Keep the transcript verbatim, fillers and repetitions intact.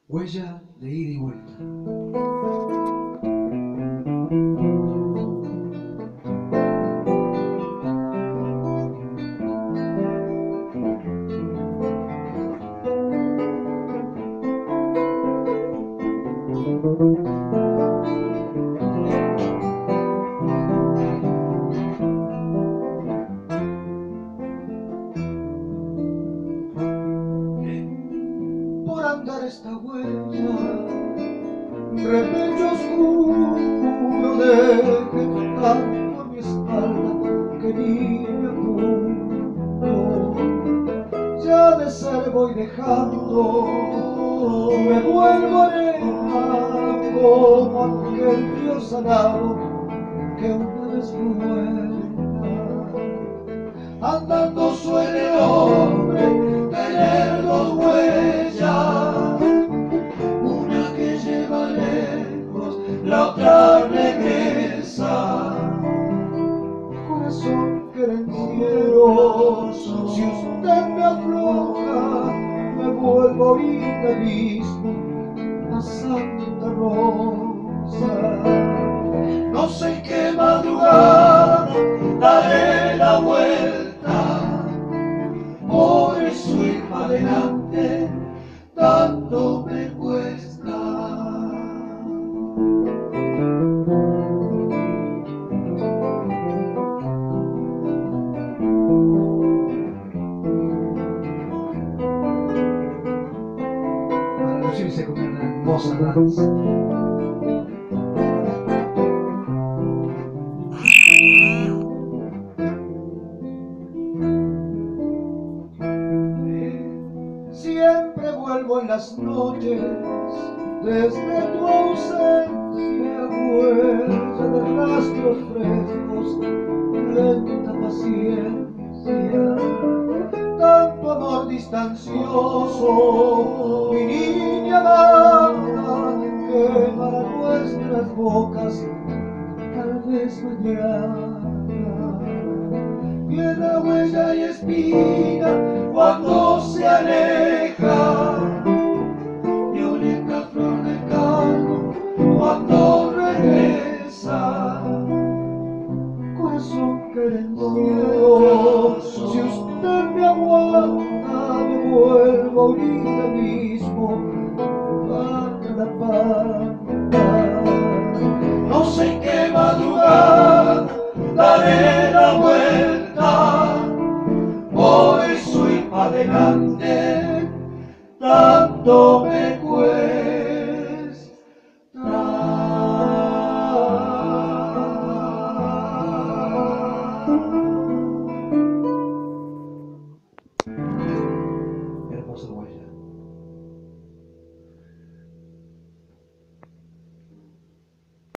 Huella de ida y vuelta. Por andar esta huella, repecho oscuro deje tanto a mi espalda que ni me apunto. Ya de ser voy dejando, me vuelvo arena como aquel río salado que una vez fuera. Andando suele el hombre tener dos huellas, una que lleva lejos, la otra regresa. Corazón querenciero, si usted me afloja, me vuelvo ahorita mismo a Santa Rosa. No sé en qué madrugada daré la vuelta, por eso ir para adelante tanto me cuesta. Para lucirse con una hermosa danza. Siempre vuelvo en las noches desde tu ausencia, huella de rastros frescos, lenta paciencia, tanto amor distancioso, mi niña amada, que para nuestras bocas tal vez mañana. Piedra, huella y espina cuando se aleja, violeta, flor de caldo cuando regresa. Corazón querencioso, si usted me aguanta, me vuelvo ahorita mismo para la pampa. No sé en qué madrugada daré la vuelta, por eso ir para adelante tanto me cuesta.